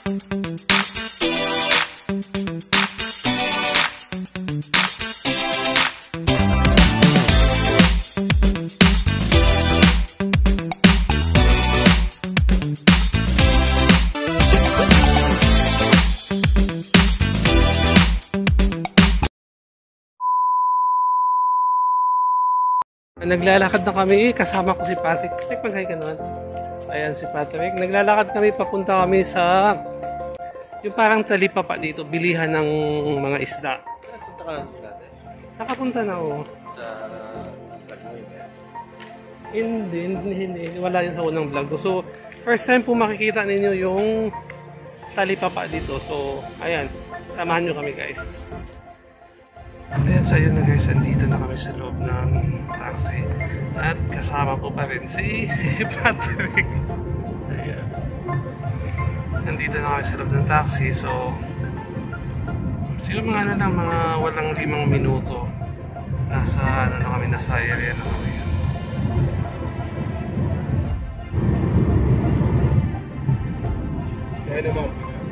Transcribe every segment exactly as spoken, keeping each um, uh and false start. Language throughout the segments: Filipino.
Naglalakad na kami, kasama ko si Patrick. Patrick, mag-hi ka naman. Ayan si Patrick. Naglalakad kami, papunta kami sa yung parang talipapa dito, bilihan ng mga isda. Nakapunta ka lang dati? Nakapunta na ako. Sa vlog mo yun? Hindi, hindi, hindi. Wala yun sa unang vlog ko. So, first time po makikita ninyo yung talipapa dito. So, ayan. Samahan nyo kami guys. Ayan, so yun na guys, andito na kami sa loob ng taxi at kasama ko pa rin si Patrick. Ayan. Nandito na kami sa loob ng taxi, so siguro mga ano lang, mga walang limang minuto nasa ano na kami, nasa area na kami. Kaya naman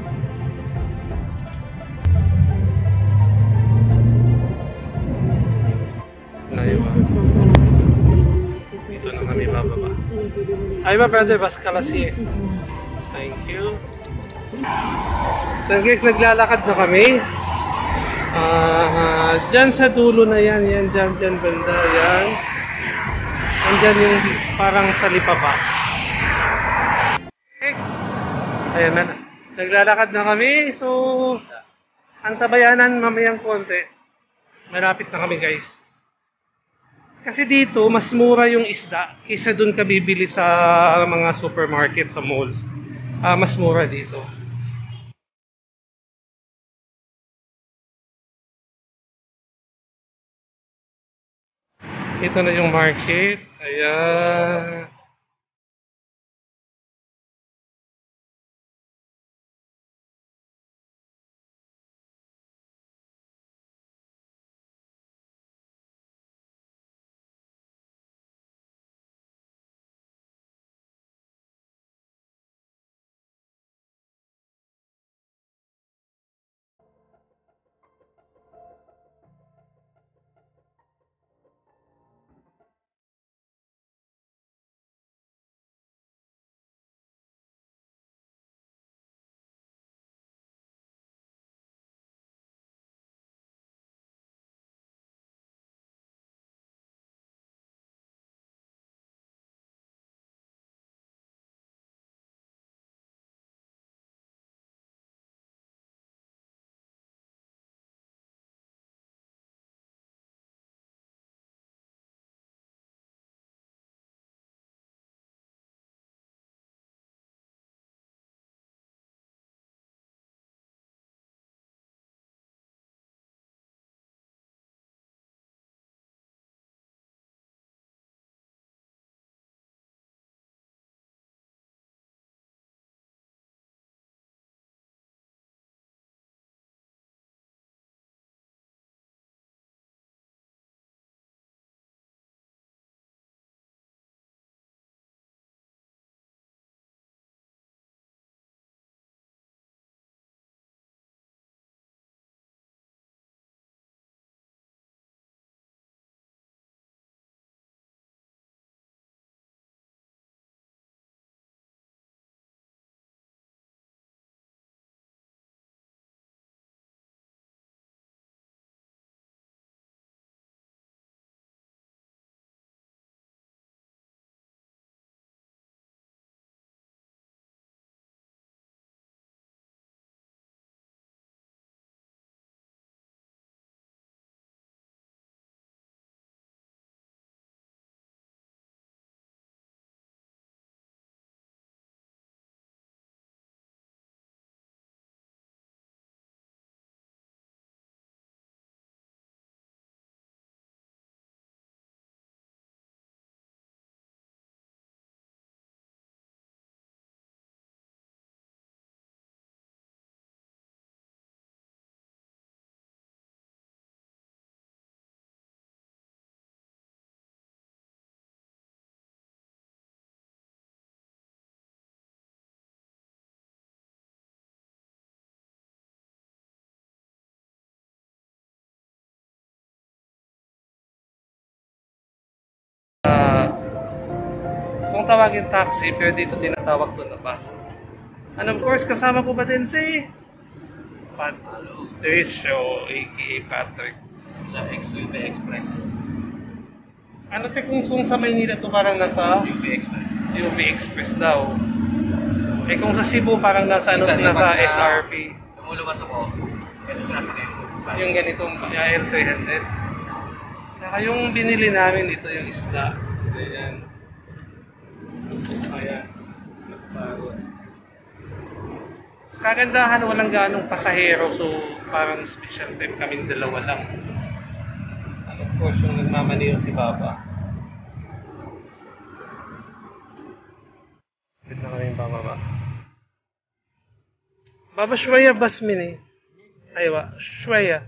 dito na kami bababa. Ay ba brother, bas kalasi. Thank you. So guys, naglalakad na kami. Ah, uh, dyan sa dulo na yan, yan dyan, dyan banda, yan. Andyan yung parang talipapa. Okay. Ayan na. Naglalakad na kami. So, ang tabayanan mamayang konti. Malapit na kami guys. Kasi dito, mas mura yung isda kaysa dun ka bibili sa mga supermarket, sa malls. Uh, mas mura dito. Ito na yung market. Ayan. tawagin taxi, pero dito tinatawag to na bus. And of course, kasama ko ba din si Patricio, a k a. Patrick. Sa U P Express. Ano te kung, kung sa Maynila to parang nasa U P Express. U P Express daw. Eh kung sa Cebu parang nasa ano, Minsan, nasa pagka S R P. Lumulabas ako, ito sinasakyan ko. Yung ganitong L three hundred. Saka yung binili namin dito yung isla. Ayan. Ayan. Nagpagod. Kagandahan, walang ganong pasahero, so parang special time kaming dalawa lang. And of course, yung nagmamaniw si Baba. Wait na kami bababa. Baba, shwaya bas mini. Aywa, shwaya.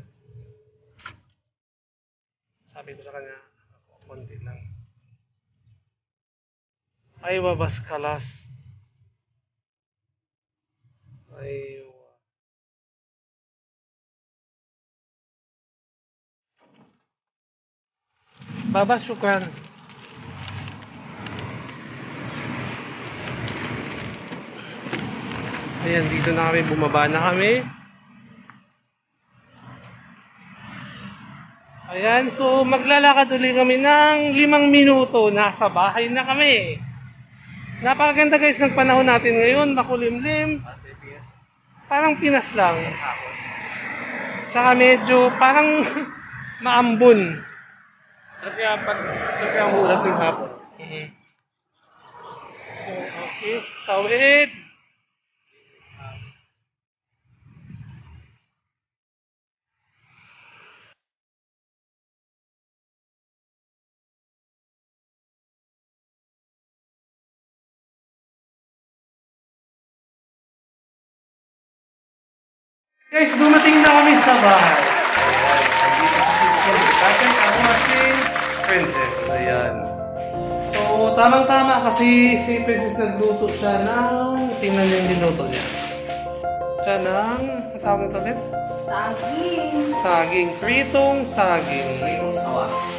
Sabi ko sa kanya, ako, konti lang. Aywa bas kalas. Aywa. Baba, syukran. Ayan, dito na kami, bumaba na kami. Ayan, so maglalakad ulit kami ng limang minuto. Nasa bahay na kami. Napakaganda guys ng panahon natin ngayon, makulimlim. Parang Pinas lang. Tsaka medyo parang maambon. Kaya pag kaya mula ng hapon. Mm-hmm. So, okay, tawid. Guys, dumating na kami sa bahay. Ayan, ako si Princess. Ayan. So, tamang-tama kasi si Princess nagluto siya ng... Tingnan niyo yung niluto niya. Siya ng... Ang tawag ito ulit? Saging. Saging. Pritong saging. Pritong sawa.